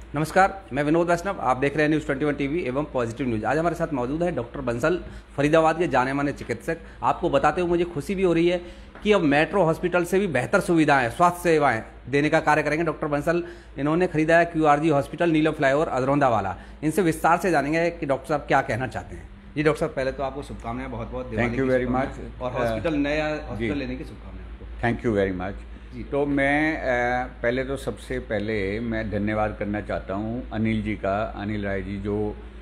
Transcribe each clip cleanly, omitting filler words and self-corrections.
नमस्कार, मैं विनोद वैष्णव। आप देख रहे हैं न्यूज़ 21 टीवी एवं पॉजिटिव न्यूज़। आज हमारे साथ मौजूद है डॉक्टर बंसल, फरीदाबाद के जाने माने चिकित्सक। आपको बताते हुए मुझे खुशी भी हो रही है कि अब मेट्रो हॉस्पिटल से भी बेहतर सुविधाएं, स्वास्थ्य सेवाएं देने का कार्य करेंगे डॉक्टर बंसल। इन्होंने खरीदा है QRG hospital, Neelam flyover, Adhraunda वाला। इनसे विस्तार से जानेंगे कि डॉक्टर साहब क्या कहना चाहते हैं। जी डॉक्टर साहब, पहले तो आपको शुभकामनाएं, बहुत बहुत। Thank you very much. और हॉस्पिटल, नया हॉस्पिटल लेने की शुभकामनाएं आपको। Thank you very much. तो मैं पहले तो सबसे पहले मैं धन्यवाद करना चाहता हूँ अनिल जी का, अनिल राय जी, जो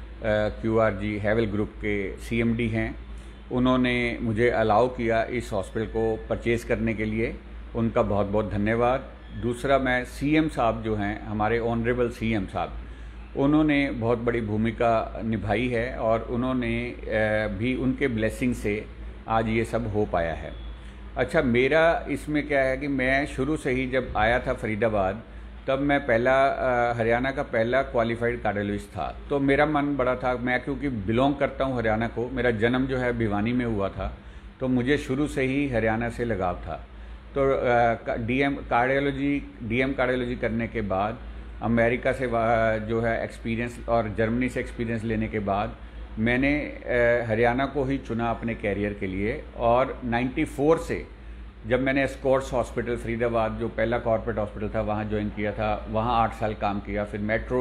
QRG हैवेल ग्रुप के CMD हैं। उन्होंने मुझे अलाउ किया इस हॉस्पिटल को परचेज़ करने के लिए, उनका बहुत बहुत धन्यवाद। दूसरा, मैं CM साहब जो हैं, हमारे ऑनरेबल CM साहब, उन्होंने बहुत बड़ी भूमिका निभाई है और उन्होंने भी उनके ब्लेसिंग से आज ये सब हो पाया है। अच्छा, मेरा इसमें क्या है कि मैं शुरू से ही जब आया था फरीदाबाद, तब मैं हरियाणा का पहला क्वालिफाइड कार्डियोलॉजिस्ट था। तो मेरा मन बड़ा था, मैं क्योंकि बिलोंग करता हूँ हरियाणा को, मेरा जन्म जो है भिवानी में हुआ था, तो मुझे शुरू से ही हरियाणा से लगाव था। तो DM कार्डियोलॉजी करने के बाद, अमेरिका से जो है एक्सपीरियंस और जर्मनी से एक्सपीरियंस लेने के बाद, मैंने हरियाणा को ही चुना अपने कैरियर के लिए। और 94 से जब मैंने एस्कॉर्ट्स हॉस्पिटल फरीदाबाद, जो पहला कॉर्पोरेट हॉस्पिटल था, वहाँ ज्वाइन किया था। वहाँ 8 साल काम किया। फिर मेट्रो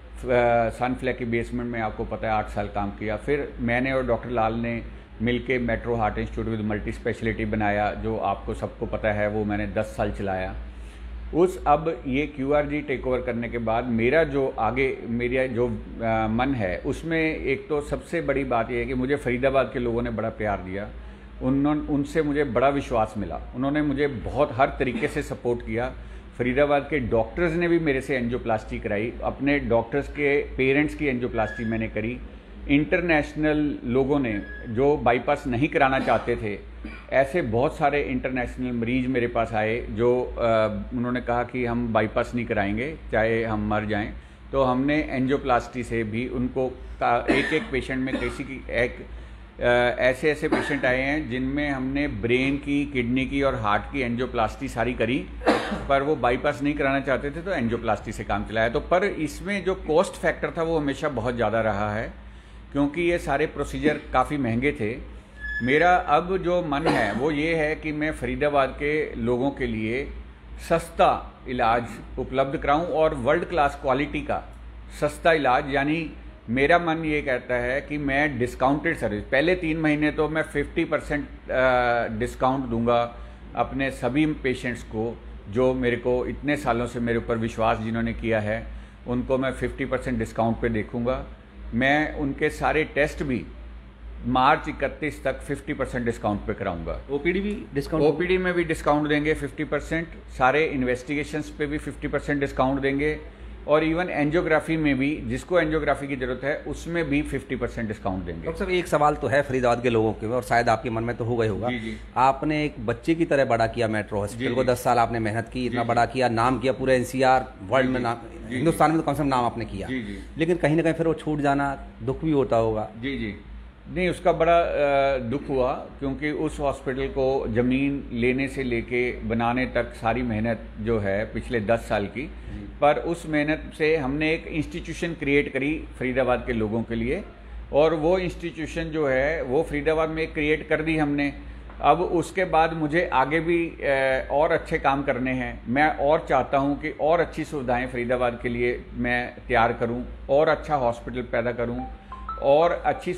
सनफ्लैग की बेसमेंट में, आपको पता है, 8 साल काम किया। फिर मैंने और डॉक्टर लाल ने मिलके metro heart institute with multi speciality बनाया, जो आपको सबको पता है, वो मैंने 10 साल चलाया। अब ये QRG टेक ओवर करने के बाद मेरा जो मन है, उसमें एक तो सबसे बड़ी बात यह है कि मुझे फरीदाबाद के लोगों ने बड़ा प्यार दिया। उनसे मुझे बड़ा विश्वास मिला। उन्होंने मुझे बहुत हर तरीके से सपोर्ट किया। फरीदाबाद के डॉक्टर्स ने भी मेरे से एंजियोप्लास्टी कराई। अपने डॉक्टर्स के पेरेंट्स की एंजियोप्लास्टी मैंने करी। इंटरनेशनल लोगों ने, जो बाईपास नहीं कराना चाहते थे, ऐसे बहुत सारे इंटरनेशनल मरीज मेरे पास आए जो उन्होंने कहा कि हम बाईपास नहीं कराएंगे चाहे हम मर जाएं। तो हमने एंजियोप्लास्टी से भी उनको एक पेशेंट में ऐसे पेशेंट आए हैं जिनमें हमने ब्रेन की, किडनी की और हार्ट की एंजियोप्लास्टी सारी करी, पर वो बाईपास नहीं कराना चाहते थे, तो एंजियोप्लास्टी से काम चलाया। तो पर इसमें जो कॉस्ट फैक्टर था वो हमेशा बहुत ज़्यादा रहा है, क्योंकि ये सारे प्रोसीजर काफ़ी महंगे थे। मेरा अब जो मन है वो ये है कि मैं फरीदाबाद के लोगों के लिए सस्ता इलाज उपलब्ध कराऊं और वर्ल्ड क्लास क्वालिटी का सस्ता इलाज। यानी मेरा मन ये कहता है कि मैं डिस्काउंटेड सर्विस, पहले 3 महीने तो मैं 50% डिस्काउंट दूंगा अपने सभी पेशेंट्स को, जो मेरे को इतने सालों से मेरे ऊपर विश्वास जिन्होंने किया है, उनको मैं 50% डिस्काउंट पे देखूंगा। मैं उनके सारे टेस्ट भी मार्च 31 तक 50% डिस्काउंट पे कराऊंगा। OPD भी डिस्काउंट? OPD में भी डिस्काउंट देंगे 50%, सारे इन्वेस्टिगेशंस पे भी 50% डिस्काउंट देंगे, और इवन एंजियोग्राफी में भी, जिसको एंजियोग्राफी की जरूरत है, उसमें भी 50% डिस्काउंट देंगे। डॉक्टर साहब, एक सवाल तो है फरीदाबाद के लोगों के, और शायद आपके मन में तो होगा ही होगा। जी जी। आपने एक बच्चे की तरह बड़ा किया मेट्रो हॉस्पिटल को, 10 साल आपने मेहनत की, इतना बड़ा किया, नाम किया, पूरे NCR वर्ल्ड में नाम, हिंदुस्तान में तो कम से कम नाम आपने किया। लेकिन कहीं ना कहीं फिर वो छूट जाना, दुख भी होता होगा। जी जी। नहीं, उसका बड़ा दुख हुआ, क्योंकि उस हॉस्पिटल को ज़मीन लेने से लेके बनाने तक सारी मेहनत जो है पिछले 10 साल की, पर उस मेहनत से हमने एक इंस्टीट्यूशन क्रिएट करी फरीदाबाद के लोगों के लिए, और वो इंस्टीट्यूशन जो है वो फरीदाबाद में क्रिएट कर दी हमने। अब उसके बाद मुझे आगे भी और अच्छे काम करने हैं। मैं और चाहता हूँ कि और अच्छी सुविधाएँ फरीदाबाद के लिए मैं तैयार करूँ, और अच्छा हॉस्पिटल पैदा करूँ, और अच्छी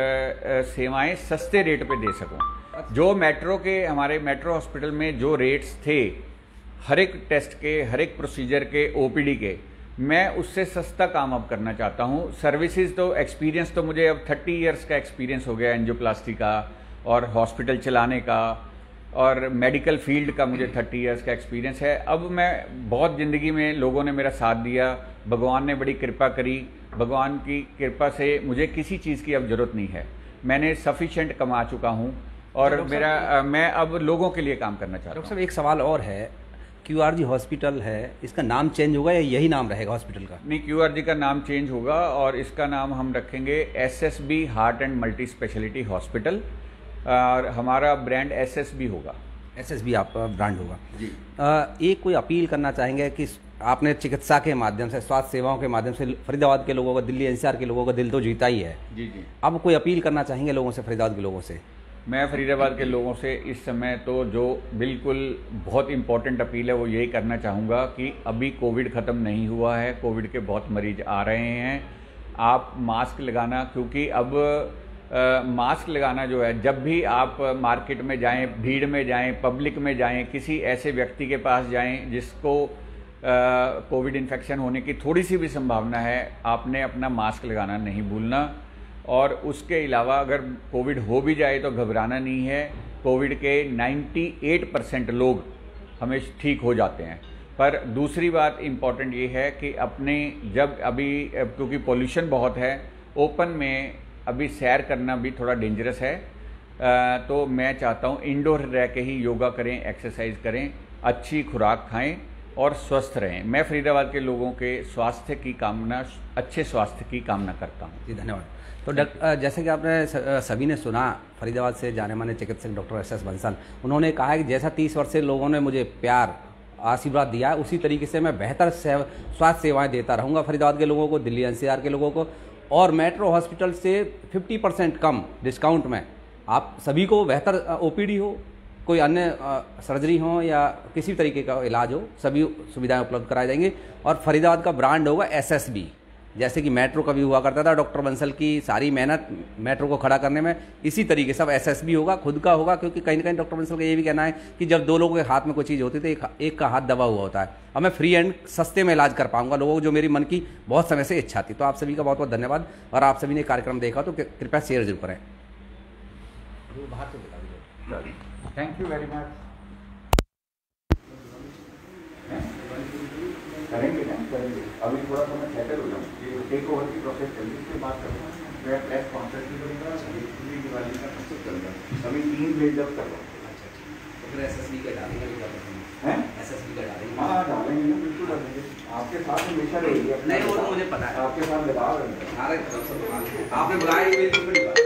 सेवाएं सस्ते रेट पे दे सकूं। जो हमारे मेट्रो हॉस्पिटल में जो रेट्स थे हर एक टेस्ट के, हर एक प्रोसीजर के, OPD के, मैं उससे सस्ता काम अब करना चाहता हूं। सर्विसेज तो, एक्सपीरियंस तो मुझे अब 30 इयर्स का एक्सपीरियंस हो गया एंजियोप्लास्टी का और हॉस्पिटल चलाने का, और मेडिकल फील्ड का मुझे 30 इयर्स का एक्सपीरियंस है। अब मैं बहुत ज़िंदगी में, लोगों ने मेरा साथ दिया, भगवान ने बड़ी कृपा करी। भगवान की कृपा से मुझे किसी चीज़ की अब ज़रूरत नहीं है। मैंने सफिशेंट कमा चुका हूँ, और मैं अब लोगों के लिए काम करना चाहता हूँ। डॉक्टर साहब, एक सवाल और है, QRG हॉस्पिटल है, इसका नाम चेंज होगा या यही नाम रहेगा हॉस्पिटल का? नहीं, QRG का नाम चेंज होगा, और इसका नाम हम रखेंगे SSB heart and multi speciality hospital, और हमारा ब्रांड SSB होगा। SSB आपका ब्रांड होगा जी। एक कोई अपील करना चाहेंगे कि आपने चिकित्सा के माध्यम से, स्वास्थ्य सेवाओं के माध्यम से फरीदाबाद के लोगों का, दिल्ली एनसीआर के लोगों का दिल तो जीता ही है। जी जी। अब कोई अपील करना चाहेंगे लोगों से, फरीदाबाद के लोगों से? मैं फरीदाबाद के लोगों से इस समय तो जो बिल्कुल बहुत इम्पोर्टेंट अपील है वो यही करना चाहूँगा कि अभी कोविड ख़त्म नहीं हुआ है, कोविड के बहुत मरीज आ रहे हैं। आप मास्क लगाना, क्योंकि अब मास्क लगाना जो है, जब भी आप मार्केट में जाएं, भीड़ में जाएं, पब्लिक में जाएं, किसी ऐसे व्यक्ति के पास जाएं जिसको कोविड इन्फेक्शन होने की थोड़ी सी भी संभावना है, आपने अपना मास्क लगाना नहीं भूलना। और उसके अलावा अगर कोविड हो भी जाए तो घबराना नहीं है। कोविड के 98% लोग हमेशा ठीक हो जाते हैं। पर दूसरी बात इम्पॉर्टेंट ये है कि अपने जब अभी, क्योंकि पोल्यूशन बहुत है, ओपन में अभी सैर करना भी थोड़ा डेंजरस है, तो मैं चाहता हूँ इंडोर रह के ही योगा करें, एक्सरसाइज करें, अच्छी खुराक खाएं और स्वस्थ रहें। मैं फरीदाबाद के लोगों के स्वास्थ्य की कामना, अच्छे स्वास्थ्य की कामना करता हूँ। जी धन्यवाद। तो डॉक्टर, जैसे कि आपने सभी ने सुना, फरीदाबाद से जाने माने चिकित्सक डॉक्टर एस बंसल, उन्होंने कहा है कि जैसा 30 वर्ष से लोगों ने मुझे प्यार, आशीर्वाद दिया है, उसी तरीके से मैं बेहतर स्वास्थ्य सेवाएं देता रहूँगा फरीदाबाद के लोगों को, दिल्ली एनसीआर के लोगों को। और मेट्रो हॉस्पिटल से 50% कम डिस्काउंट में आप सभी को बेहतर ओपीडी हो, कोई अन्य सर्जरी हो या किसी तरीके का इलाज हो, सभी सुविधाएं उपलब्ध कराई जाएंगी। और फरीदाबाद का ब्रांड होगा एसएसबी, जैसे कि मेट्रो का भी हुआ करता था। डॉक्टर बंसल की सारी मेहनत मेट्रो को खड़ा करने में, इसी तरीके से अब एसएसबी होगा, खुद का होगा। क्योंकि कहीं ना कहीं डॉक्टर बंसल का ये भी कहना है कि जब दो लोगों के हाथ में कोई चीज़ होती है तो एक का हाथ दबा हुआ होता है। अब मैं फ्री एंड सस्ते में इलाज कर पाऊंगा लोगों को, जो मेरी मन की बहुत समय से इच्छा थी। तो आप सभी का बहुत बहुत धन्यवाद। और आप सभी ने कार्यक्रम देखा तो कृपया शेयर जरूर करें। Thank you very much. करेंगे ना, करेंगे। अभी थोड़ा सा मैं सेटल हो जाऊँ, टेक ओवर की प्रोसेस चल रही है, उसके बाद करूँगा। मैं प्रेस कॉन्फ्रेंस भी करूँगा, दिवाली का सब चल रहा है। अभी 3 बिल्डअप कर रहा हूँ। तो फिर एसएसबी का डालेंगे हैं? एसएसबी का डालेंगे? हाँ डालेंगे ना, बिल्कुल डालेंगे। आपके साथ हमेशा रहेगी। नहीं, वो तो मुझे पता है, आपके साथ लगा रहे हैं। आपने बुलाया